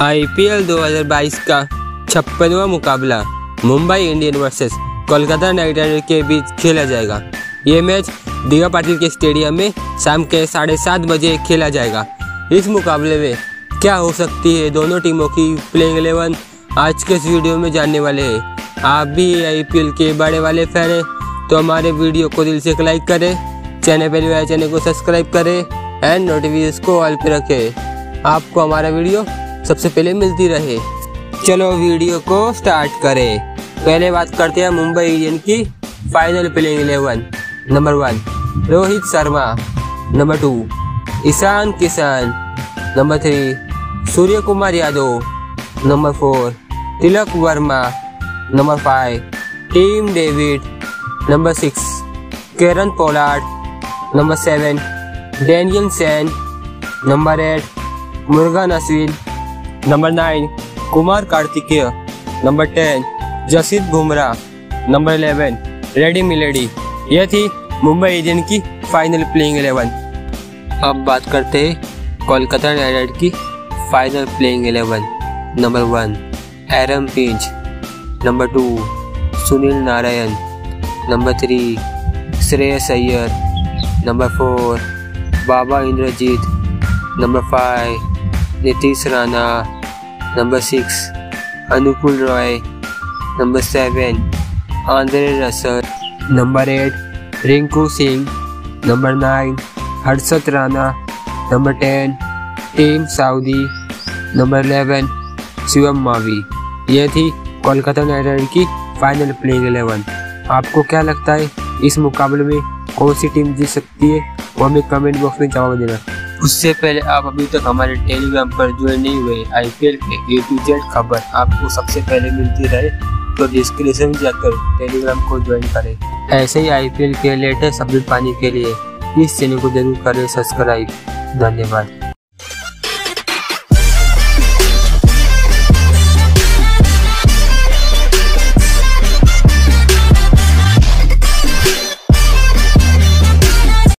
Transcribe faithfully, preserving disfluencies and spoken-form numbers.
IPL दो हज़ार बाईस का छप्पनवां मुकाबला Mumbai Indians versus Kolkata Knight Riders के बीच खेला जाएगा। ये मैच डी आर पाटिल के स्टेडियम में शाम के साढ़े सात बजे खेला जाएगा। इस मुकाबले में क्या हो सकती है दोनों टीमों की प्लेइंग इलेवन आज के इस वीडियो में जानने वाले हैं। आप भी आईपीएल के बड़े वाले फैन हैं तो हमारे वीडियो को दिल से लाइक करें, चैनल पहले वाले चैनल को सब्सक्राइब करें एंड नोटिफिकेशन को ऑल पे रखें, आपको हमारा वीडियो सबसे पहले मिलती रहे। चलो वीडियो को स्टार्ट करें। पहले बात करते हैं मुंबई इंडियंस की final playing eleven. Number one Rohit Sharma, number two Ishan Kishan, number three Surya Kumar Yadav, number four Tilak Varma, number five Tim David, number six Kieron Pollard, number seven Daniel Sams, number eight Murugan Ashwin, number nine Kumar Kartikeya, number ten Jasprit Bumrah, number eleven Riley Meredith. यह थी Mumbai Indians की final playing eleven. अब बात करते हैं Kolkata Knight Riders की final playing eleven. Number one Aaron Finch, number two Sunil Narine, number three Shreyas Iyer, number four Baba Indrajith, number five Nitish Rana, number six Anukul Roy, number seven Andre Russell, number eight Rinku Singh, number nine Harshit Rana, number ten Tim Southee, number eleven Shivam Mavi. यह थी Kolkata Knight Riders की final playing eleven. आपको क्या लगता है इस मुकाबले में कौन सी टीम जीत सकती है, वो हमें कमेंट बॉक्स में जवाब देना। उससे पहले आप अभी तक हमारे टेलीग्राम पर ज्वाइन नहीं हुए, आईपीएल के ए टू जेड खबर आपको सबसे पहले मिलती रहे तो डिस्क्रिप्शन में जाकर टेलीग्राम को ज्वाइन करें। ऐसे ही आईपीएल के लेटेस्ट अपडेट पाने के लिए इस चैनल को जरूर करें सब्सक्राइब। धन्यवाद।